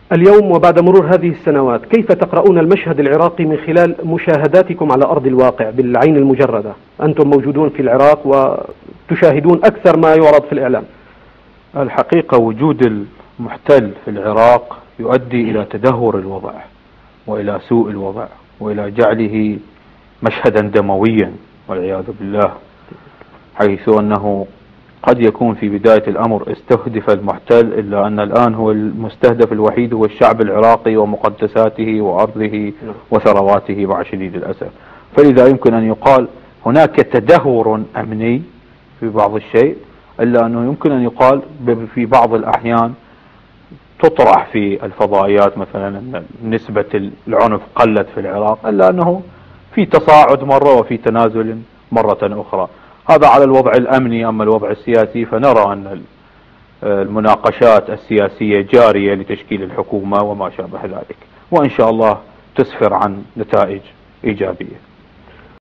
اليوم وبعد مرور هذه السنوات كيف تقرؤون المشهد العراقي من خلال مشاهداتكم على أرض الواقع بالعين المجردة؟ أنتم موجودون في العراق وتشاهدون أكثر ما يعرض في الإعلام. الحقيقة وجود المحتل في العراق يؤدي إلى تدهور الوضع وإلى سوء الوضع وإلى جعله مشهدا دمويا والعياذ بالله، حيث أنه قد يكون في بداية الأمر استهدف المحتل، إلا أن الآن هو المستهدف الوحيد هو الشعب العراقي ومقدساته وأرضه وثرواته مع شديد الأسف. فلذا يمكن أن يقال هناك تدهور أمني في بعض الشيء، إلا أنه يمكن أن يقال في بعض الأحيان تطرح في الفضائيات مثلا أن نسبة العنف قلت في العراق، إلا أنه في تصاعد مرة وفي تنازل مرة أخرى. هذا على الوضع الأمني. أما الوضع السياسي فنرى أن المناقشات السياسية جارية لتشكيل الحكومة وما شابه ذلك، وإن شاء الله تسفر عن نتائج إيجابية.